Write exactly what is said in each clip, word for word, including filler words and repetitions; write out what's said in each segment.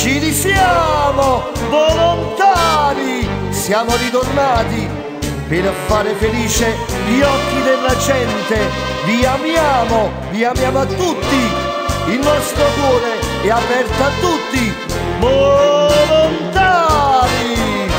ci risiamo volontari, siamo ritornati per fare felice gli occhi della gente. Vi amiamo, vi amiamo a tutti, il nostro cuore è aperto a tutti, volontari.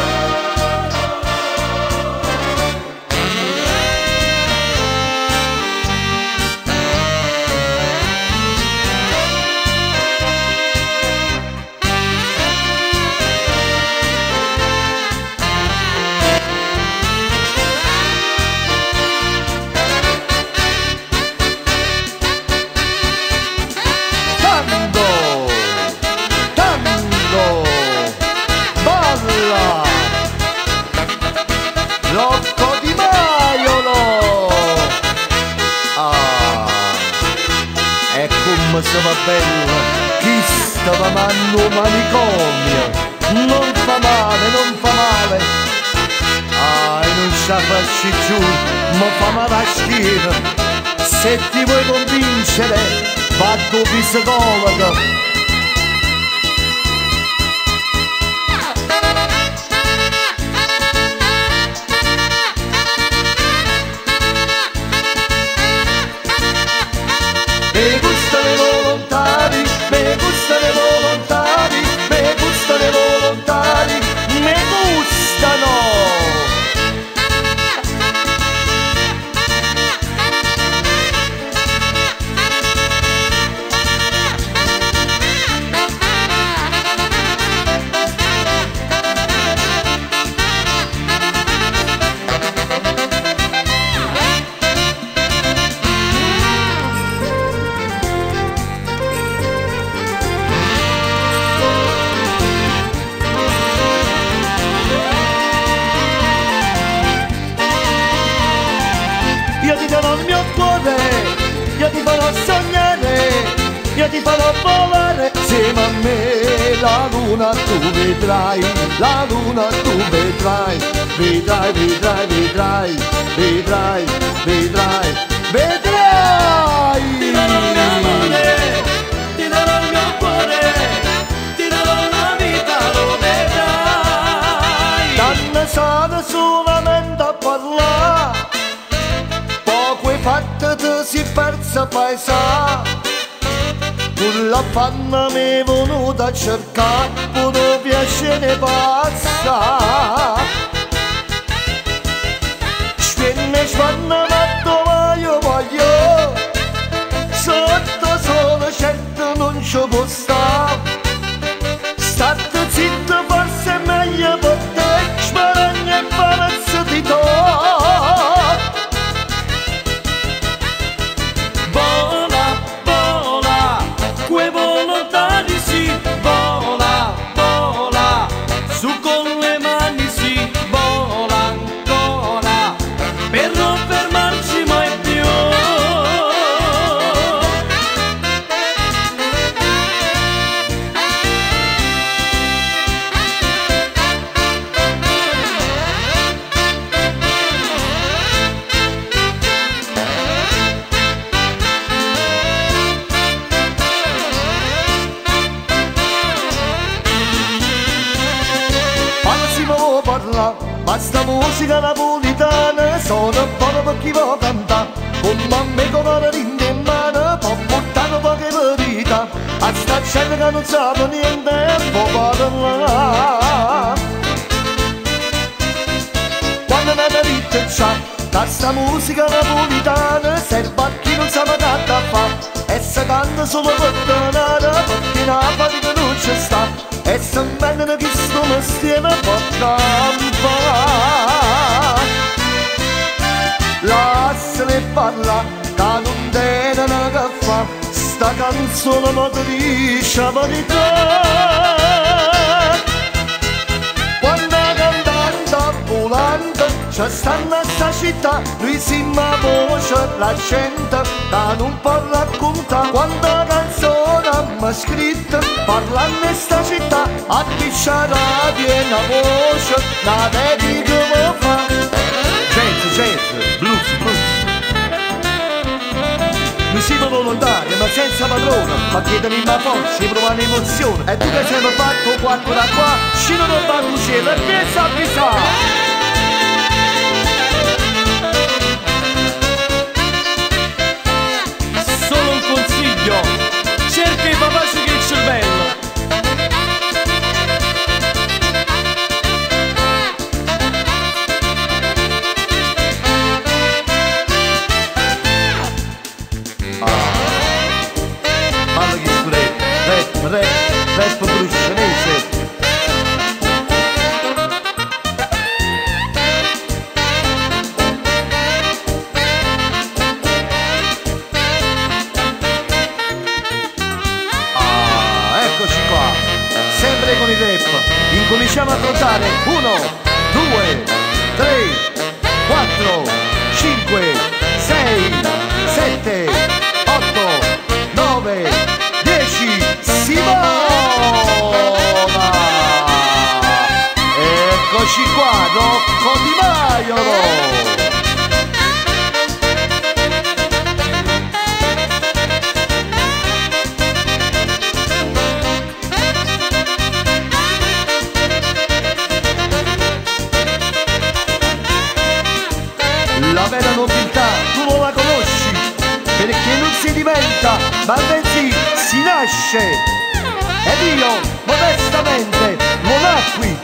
Rocco Di Maiolo, ah, e come se va bella, chi stava manno manicomio, non fa male, non fa male, ah, e non ci facci giù, ma fa male a schiena, se ti vuoi convincere, va tu psicologo. Me gustan i volontari, me gustan i volontari, me gustan i volontari, me gustano. Io ti darò il mio cuore, io ti farò sognare, io ti farò volare insieme a me. La luna tu vedrai, la luna tu vedrai, vedrai, vedrai, vedrai, vedrai, vedrai, vedrai. Ti darò il mio amore, ti darò il mio cuore, ti darò la vita, lo vedrai. Danno sono solamente a parlare, fatta ti si persa paesa, quella panna mi è venuta a cercare, pure piacere passa. Spenne spanna matto ma io voglio, sotto solo certo non ci può stare. State zitta forse è meglio per te, sparagna e palazzo di to. Basta musica napolitana, sono buono per chi vuole cantare, con mamma e con la rinda in mano, può portare poche verità, a sta gente che non sa niente, può parlare. Quando una vita c'ha, da sta musica napolitana, serve a chi non sa che fa, e se canta solo per donare, perché la fatica non c'è sta. E se vengono chi sto mestiere può campare. Lasciali parla, che non devono che fa, sta canzone non ti dice la verità. Quando cantando volante c'è stanno a sta città, lui si ma voce la gente che non può raccontare. Quando canzone mi scritta parlando in sta città, a pisciare piena voce la vedi come fa. Jazz, jazz, blues, blues. Mi siamo volontari, ma senza padrone, ma chiedono in forza, provano emozione. E tu che sei fatto quattro da qua, scino non va al cielo, e pensa a chissà. Cerca i capaci che il cervello. Ah, parla che scuretta, rap, rap, rap bruscelese. Sempre con il rap, incominciamo a contare uno, due, tre, quattro, cinque, sei, sette, otto, nove, dieci, si vola! Eccoci qua, Rocco Di Maiolo! La vera nobiltà tu non la conosci, perché non si diventa, ma bensì si nasce. Ed io, modestamente, non nacqui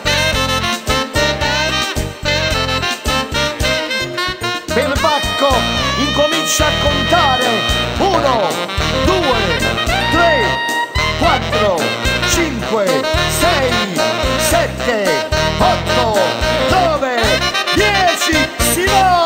per pacco, incomincia a contare. Uno, due, tre, quattro, cinque, sei, sette, otto, nove, dieci, si va!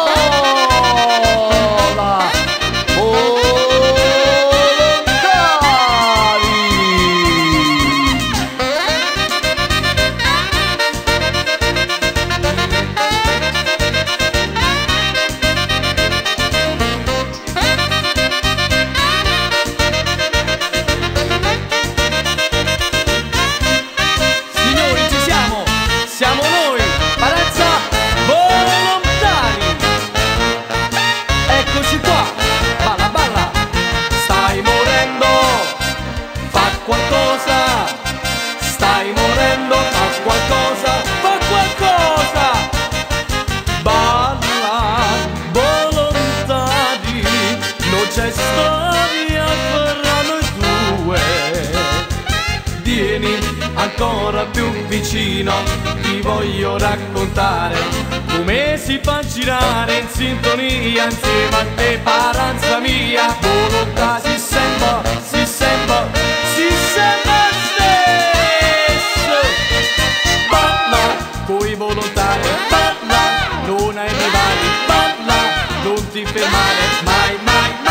C'è storia fra noi due, vieni ancora più vicino, ti voglio raccontare come si fa girare in sintonia insieme a te, paranza mia, volontà si sembra, si sembra, si sembra stesso, balla coi volontari, balla, non hai rivali, balla, non ti fermare mai, mai, mai.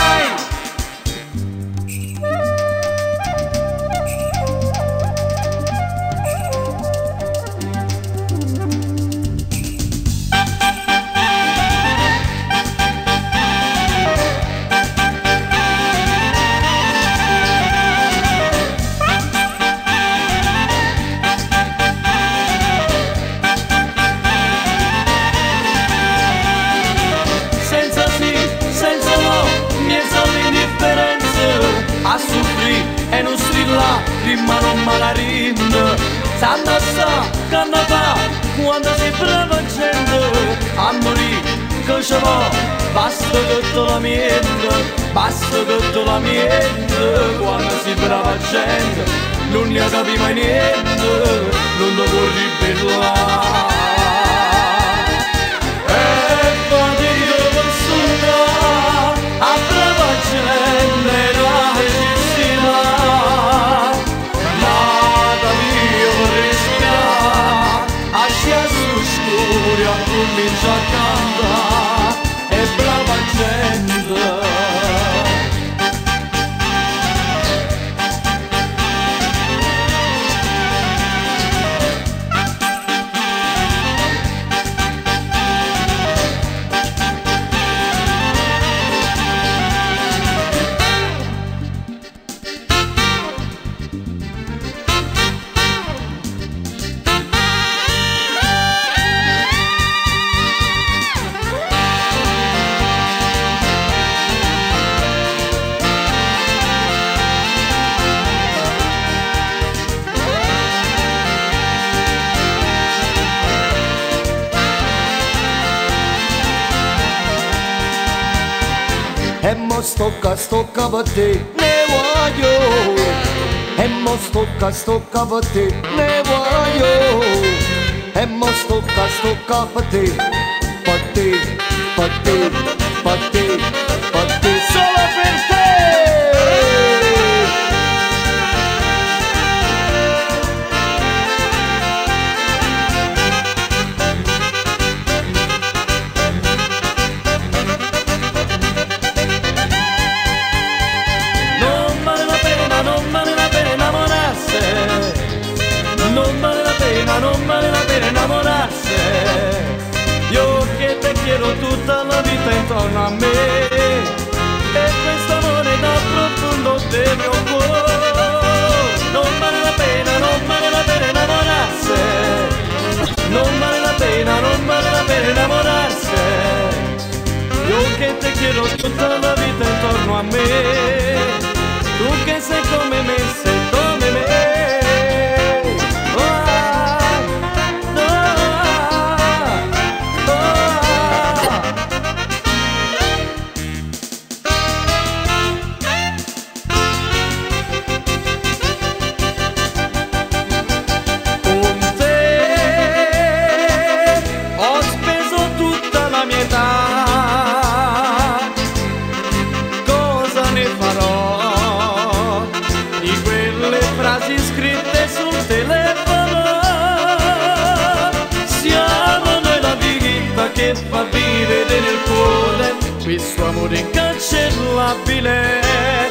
A soffrire e non strilla, rima non malarinna. Sanno sa, canna fa, quando si brava gente a morire, che ce va, basta tutto la miente, basta tutto la miente. Quando si brava gente, non ne capi mai niente, non ti puoi ribellare. E fatica per sognare, a brava gente, comincia a cantare e brava gente. mo stocca, stocca per te, ne voglio. E mo stocca, stocca per te, ne voglio. E mo stocca, stocca per te, per te, per te, per te, per te, solo per te. Non vale la pena, non vale la pena innamorarsi. Non vale la pena, non vale la pena innamorarsi. Io che te quiero tutta la vita intorno a me. E questo amore da profondo del mio cuore. Non vale la pena, non vale la pena innamorarsi. Non vale la pena, non vale la pena innamorarsi. Io che te quiero tutta la vita intorno a me. Tu che sei come me, sei come me. Frasi scritte sul telefono, siamo noi la vita che fa vivere nel cuore questo amore incancellabile.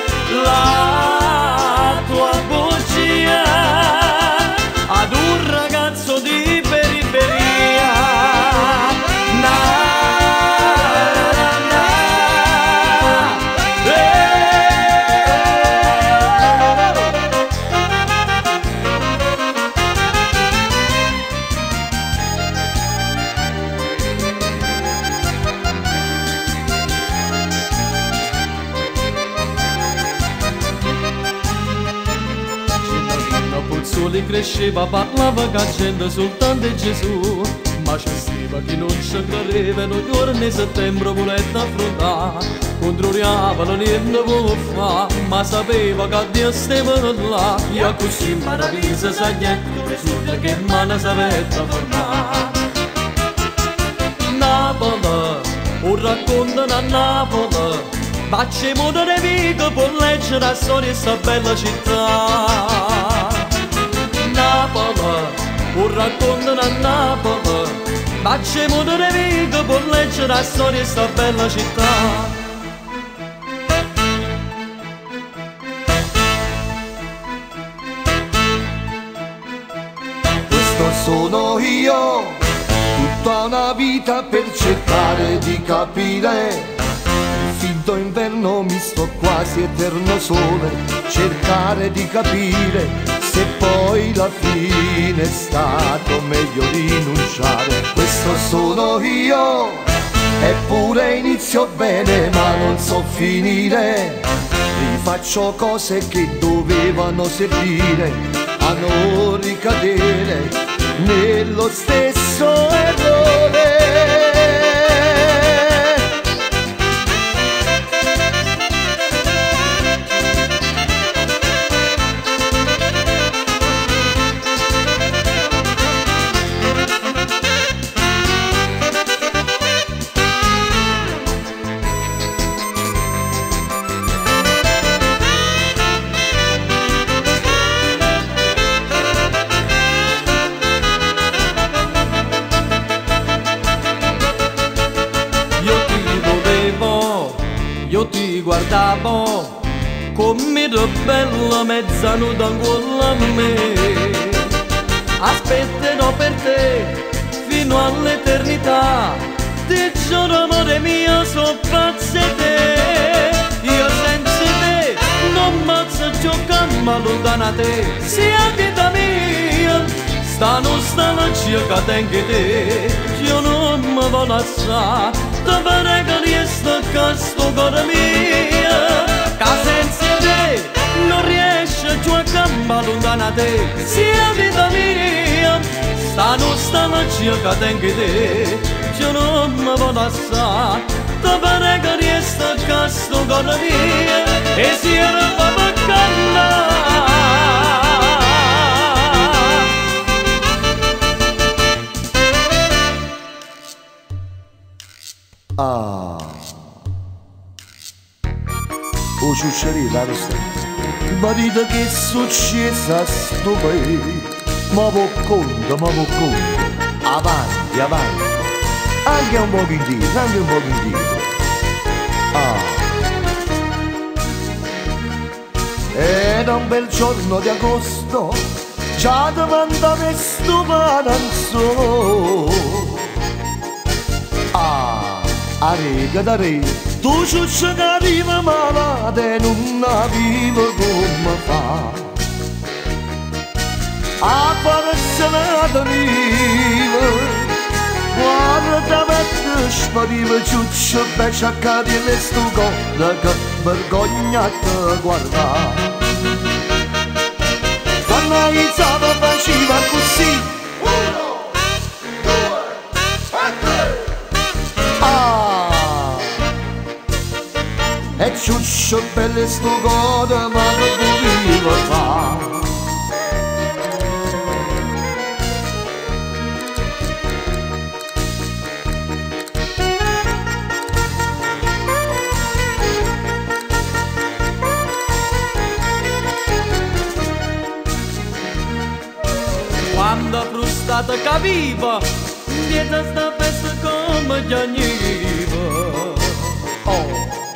La tua bugia ad un ragazzo di periferia. Na, Soli cresceva, parlava con gente soltanto di Gesù, ma c'è stiva chi non ci credeva, noi giorni di settembre volette affrontare, controlliava niente vuole fare, ma sapeva che Dio stava là, e così in paradiso saglietto, risulta che mano sapeva formare. Napoli, un racconto a Napoli, facciamo da nemico per leggere la storia di questa bella città. Napoli, un racconto a Napoli, facciamo da nemico per leggere la storia di sta bella città. Questo sono io, tutta una vita per cercare di capire. Il finto inverno mi sto quasi eterno sole, cercare di capire se poi la fine è stato meglio rinunciare. Questo sono io, eppure inizio bene ma non so finire. Rifaccio cose che dovevano servire a non ricadere nello stesso errore. Io ti guardavo come ero bella mezza nuda ancora a me. Aspetterò per te fino all'eternità. Ti giuro amore mio, so pazza di te. Io senza te non mazzo giocare ma lontana te. Sia vita mia, sta nostalgia che tengo te. Io non mi voglio lasciare, ti prego riesco a sto cuore mio. Che senza te non riesce a giocare ma lontana te. Sia vita mia, sta nostalgia che tengo te. io non mi posso assare, ti pare che riesco a casto con la mia e si era per cantare. Ah, o ciuccerita lo sta, ma dite che è successo a sto paese, ma può conto, ma può conto, avanti, avanti, anche un po' indietro, anche un po' indietro. Ah, era un bel giorno di agosto, già davanti a me sto paranzone. Ah, a rega da re, tu ciuccia che arriva malata e non vivo come fa. A fare serata viva, guarda me spariva ciuccia per cercare di sto cuore che vergogna te guarda. Quando iniziava faceva così. E ciuccio belle sto cuore ma che potevo fare. Quando frustata capiva, dietro sta festa come gli agniva. Oh.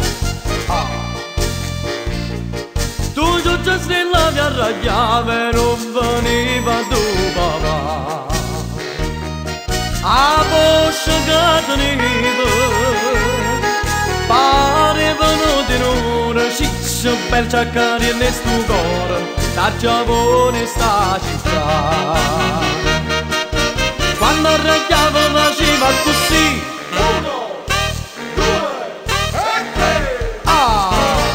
Ciuccia stella mi arrabbiava e non veniva tu papà. A voce che teniva parevano di un'ora ciccia per cercare nel sto cuore da giovane sta città. Quando arrabbiava faceva così. Uno, due e tre. Ah!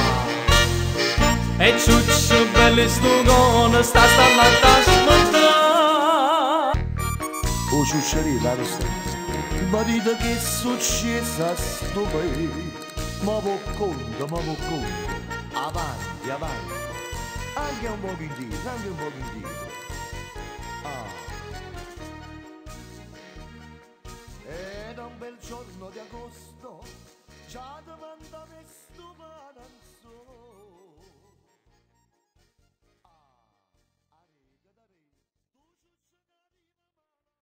E ciuccio belli sto cuore sta stallando a smontrare. O ciuccerita lo sta, ma dite che è successo a sto paese, ma può conto, ma può conto, avanti, avanti, anche un po' indietro, anche un po' indietro. Ah, era un bel giorno di agosto, già